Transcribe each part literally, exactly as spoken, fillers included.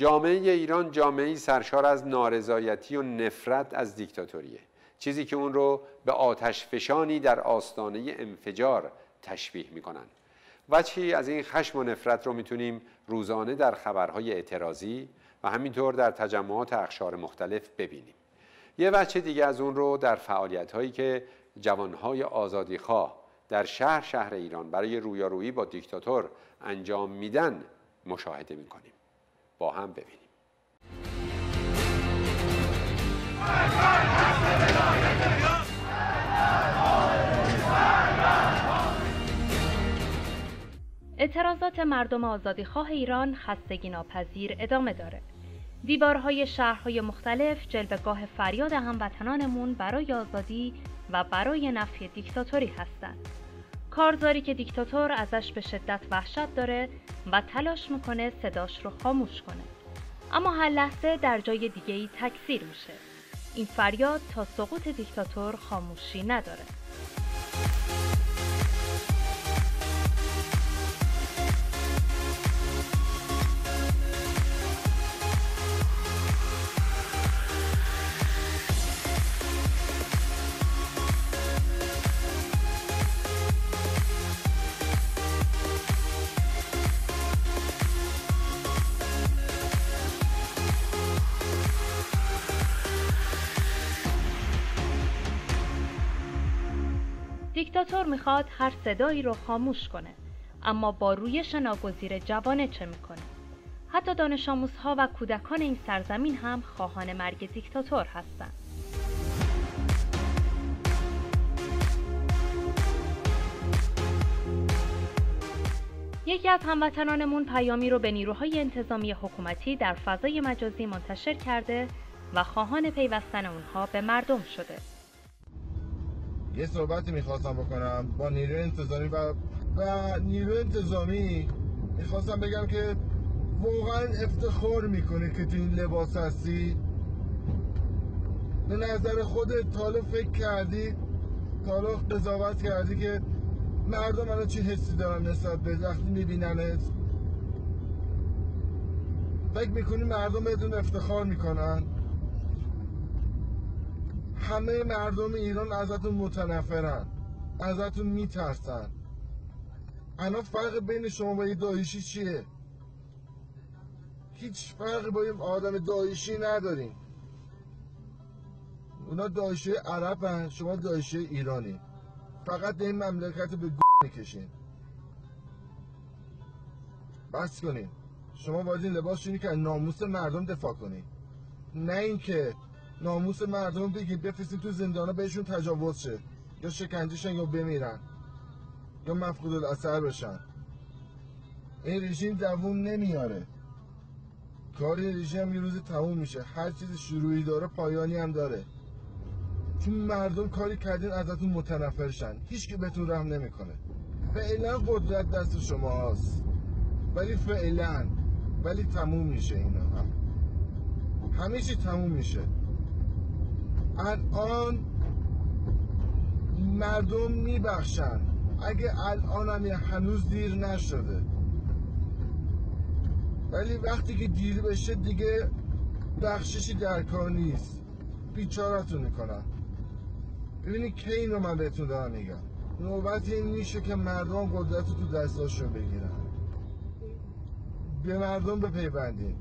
جامعه ایران جامعه‌ای سرشار از نارضایتی و نفرت از دیکتاتوریه، چیزی که اون رو به آتش فشانی در آستانه انفجار تشبیه میکنن. وجهی از این خشم و نفرت رو میتونیم روزانه در خبرهای اعتراضی و همینطور در تجمعات اقشار مختلف ببینیم. یه وجه دیگه از اون رو در فعالیت‌هایی که جوانهای آزادیخواه در شهر شهر ایران برای رویارویی با دیکتاتور انجام میدن مشاهده میکنیم. با هم ببینیم. اعتراضات مردم آزادیخواه ایران خستگی ناپذیر ادامه داره. دیوارهای شهرهای مختلف جلوه‌گاه فریاد هموطنانمون برای آزادی و برای نفی دیکتاتوری هستند. کارزاری که دیکتاتور ازش به شدت وحشت داره و تلاش میکنه صداش رو خاموش کنه. اما هر لحظه در جای دیگه‌ای تکثیر میشه. این فریاد تا سقوط دیکتاتور خاموشی نداره. دیکتاتور میخواد هر صدایی رو خاموش کنه، اما با رویش ناگزیر جوانه چه میکنه؟ حتی دانش آموزها و کودکان این سرزمین هم خواهان مرگ دیکتاتور هستند. یکی از هموطنانمون پیامی رو به نیروهای انتظامی حکومتی در فضای مجازی منتشر کرده و خواهان پیوستن اونها به مردم شده. یه صحبتی میخواستم بکنم با نیروی انتظامی و و نیروی انتظامی میخواستم بگم که واقعا افتخار میکنه که تو این لباس هستی. به نظر خودت تا حالا فکر کردی، تا حالا قضاوت کردی که مردم الان چی حسی دارن نسبت به وقتی میبیننت؟ فکر میکنی مردم بدون افتخار میکنن؟ همه مردم ایران ازتون متنفرن، ازتون میترسن. الان فرق بین شما و یه داعشی چیه؟ هیچ فرقی با یه آدم داعشی ندارین. اونا داعشی عرب هن، شما داعشی ایرانی. فقط به این مملکت به گو میکشین. بس کنین. شما باید این لباس شونی که ناموس مردم دفاع کنین، نه اینکه ناموس مردم بگید بفرستین تو زندانا بهشون تجاوز شه، یا شکنجهشن یا بمیرن یا مفقود الاثر بشن. این رژیم دووم نمیاره. کار این رژیم یه روز تموم میشه. هر چیز شروعی داره پایانی هم داره. چون مردم کاری کردین ازتون متنفرشن، هیچ که بهتون رحم نمیکنه. فعلا قدرت دست شما هست، ولی فعلا ولی تموم میشه. اینا هم همه چی تموم میشه. الان مردم میبخشن، اگه الان هم هنوز دیر نشده، ولی وقتی که دیر بشه دیگه بخششی در کار نیست، بیچارتون میکنن. ببینید که این رو من بهتون دارم میگم، نوبت این میشه که مردم قدرت رو تو دستاشون بگیرن. به مردم بپیوندین،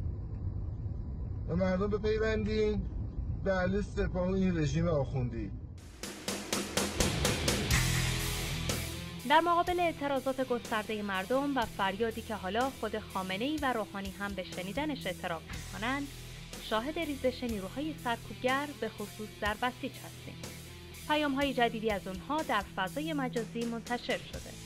به مردم بپیوندین، به علی سپاه و این رژیم آخوندی. در مقابل اعتراضات گسترده مردم و فریادی که حالا خود خامنه‌ای و روحانی هم به شنیدنش اعتراف می‌کنند، شاهد ریزش نیروهای سرکوبگر به خصوص در بسیج هستیم. پیام‌های جدیدی از اونها در فضای مجازی منتشر شده.